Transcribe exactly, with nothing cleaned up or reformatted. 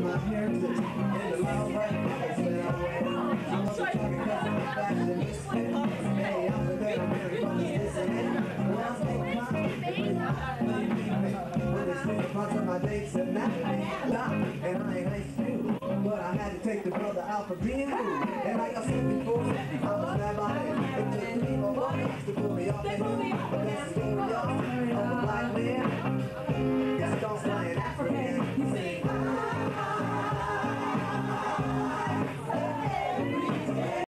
my hair too. In the love right place where I went. I was talking cause I'm a fashionist. Hey, I'm the better man from this and that. When I stay calm, when they spit in front of my dates and that, and I ain't nice too. But I had to take the brother out for being rude. And like I said before, I was mad by it. It took three more months to pull me off the hill. But that's the story, y'all.